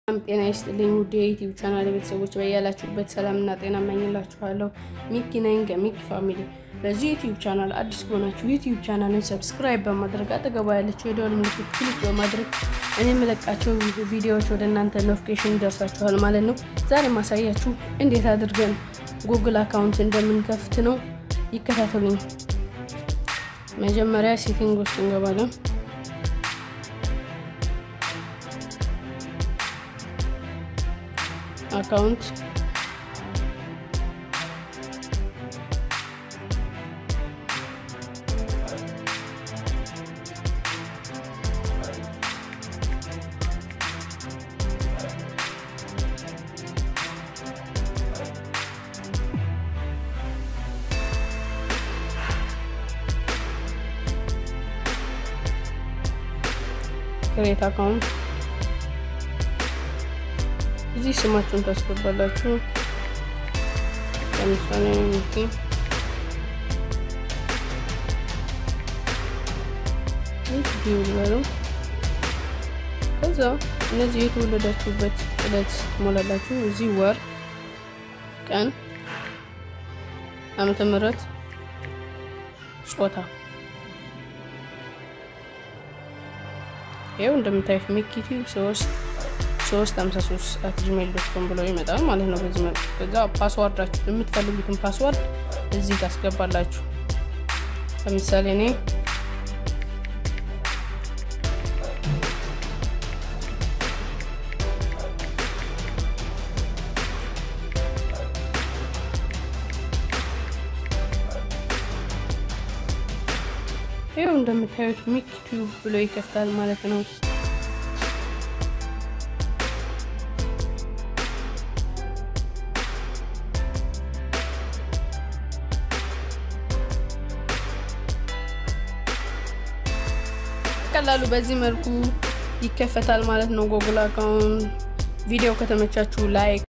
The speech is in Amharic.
ጤና ይስጥልኝ ውድ የዩቲዩብ ቻናል ቤተሰቦች በያላችሁበት ሰላምና ጤና እመኝላችኋለሁ። ሚኪ ነኝ ከሚኪ ፋሚሊ። ለዚህ ዩቲዩብ ቻናል አዲስ ከሆናችሁ ዩቲዩብ ቻናልን ሰብስክራይብ በማድረግ አጠገቡ ያለችው የደወል ምልክት ክሊክ በማድረግ እኔ የምለቃቸው ቪዲዮዎች ወደ እናንተ ኖቲፊኬሽን ይደርሳችኋል ማለት ነው። ዛሬ ማሳያችሁ እንዴት አድርገን ጉግል አካውንት እንደምንከፍት ነው። ይከታተሉኝ። መጀመሪያ ሴቲንግ ውስጥ እንገባለን። account create account እዚህ ስማችሁን ታስገባላችሁ። ለምሳሌ ሚኪ ይሁን። ከዛ እነዚህ የተወለዳችሁበት ዕለት ሞላላችሁ። እዚህ ወር፣ ቀን፣ ዓመተ ምህረት፣ ጾታ ይሄው እንደምታዩት ሚኪቲው 353@gmail.com ብሎ ይመጣል ማለት ነው። በዚህ መልኩ ከዛ ፓስወርዳችሁ የምትፈልጉትን ፓስወርድ እዚህ ታስገባላችሁ። ለምሳሌ እኔ ይሄው እንደምታዩት ሚኪቲው ብሎ ይከፍታል ማለት ነው። ቀላሉ በዚህ መልኩ ይከፈታል ማለት ነው ጉግል አካውንት። ቪዲዮ ከተመቻችሁ ላይክ